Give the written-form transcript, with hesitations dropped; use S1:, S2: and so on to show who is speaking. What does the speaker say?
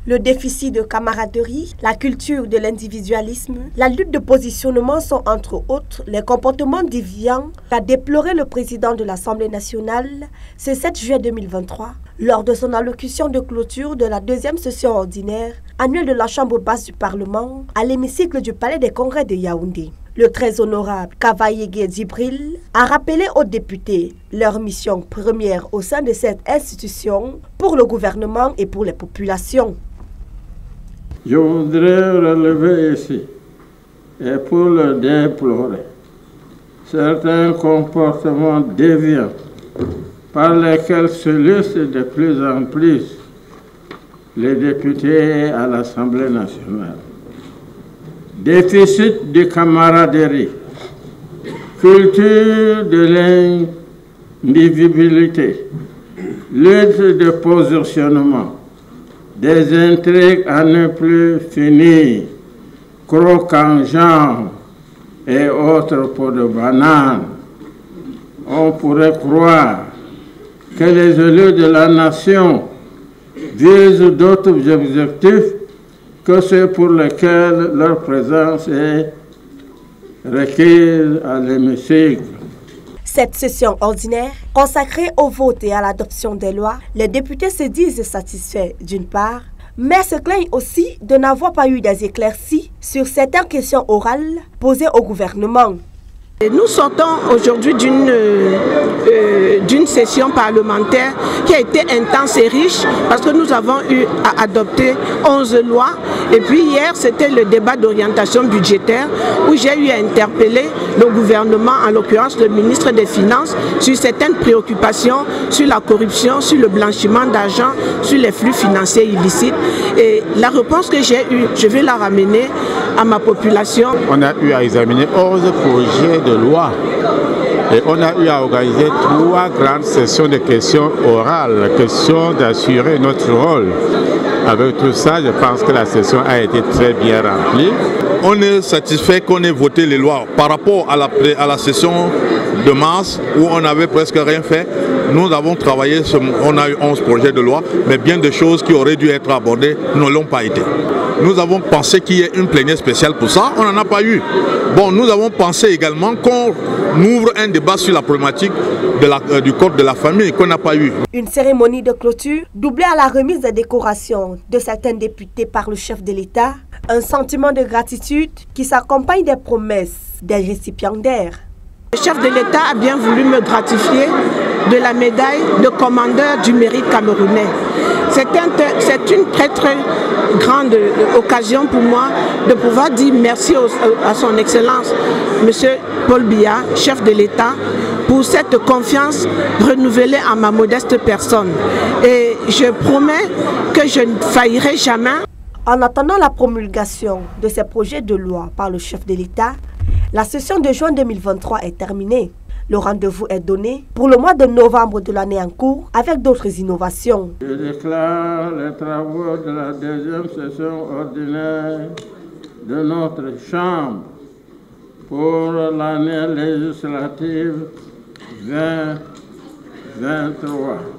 S1: Le déficit de camaraderie, la culture de l'individualisme, la lutte de positionnement sont entre autres les comportements déviants qu'a déploré le président de l'Assemblée nationale ce 7 juillet 2023 lors de son allocution de clôture de la deuxième session ordinaire annuelle de la Chambre basse du Parlement à l'hémicycle du Palais des Congrès de Yaoundé. Le très honorable Kavayegue Djibril a rappelé aux députés leur mission première au sein de cette institution pour le gouvernement et pour les populations.
S2: Je voudrais relever ici, et pour le déplorer, certains comportements déviants par lesquels se listent de plus en plus les députés à l'Assemblée nationale. Déficit de camaraderie, culture de l'individualité, lutte de positionnement, des intrigues à ne plus finir, crocs en jambes et autres pots de banane. On pourrait croire que les élus de la nation visent d'autres objectifs que ceux pour lesquels leur présence est requise à l'hémicycle.
S1: Cette session ordinaire, consacrée au vote et à l'adoption des lois, les députés se disent satisfaits d'une part, mais se plaignent aussi de n'avoir pas eu des éclaircies sur certaines questions orales posées au gouvernement.
S3: Nous sortons aujourd'hui d'une session parlementaire qui a été intense et riche parce que nous avons eu à adopter 11 lois. Et puis hier, c'était le débat d'orientation budgétaire où j'ai eu à interpeller le gouvernement, en l'occurrence le ministre des Finances, sur certaines préoccupations, sur la corruption, sur le blanchiment d'argent, sur les flux financiers illicites. Et la réponse que j'ai eue, je vais la ramener à ma population.
S4: On a eu à examiner 11 projets de loi et on a eu à organiser 3 grandes sessions de questions orales, question d'assurer notre rôle. Avec tout ça, je pense que la session a été très bien remplie.
S5: On est satisfait qu'on ait voté les lois par rapport à la session de mars où on n'avait presque rien fait. Nous avons travaillé, on a eu 11 projets de loi, mais bien de choses qui auraient dû être abordées ne l'ont pas été. Nous avons pensé qu'il y ait une plénière spéciale pour ça, on n'en a pas eu. Bon, nous avons pensé également qu'on ouvre un débat sur la problématique du code de la famille qu'on n'a pas eu.
S1: Une cérémonie de clôture doublée à la remise des décorations de certains députés par le chef de l'État, un sentiment de gratitude qui s'accompagne des promesses des récipiendaires.
S3: Le chef de l'État a bien voulu me gratifier de la médaille de commandeur du mérite camerounais. C'est une très grande occasion pour moi de pouvoir dire merci à son Excellence, M. Paul Biya, chef de l'État, pour cette confiance renouvelée à ma modeste personne. Et je promets que je ne faillirai jamais.
S1: En attendant la promulgation de ces projets de loi par le chef de l'État, la session de juin 2023 est terminée. Le rendez-vous est donné pour le mois de novembre de l'année en cours avec d'autres innovations.
S2: Je déclare les travaux de la deuxième session ordinaire de notre Chambre pour l'année législative 2023.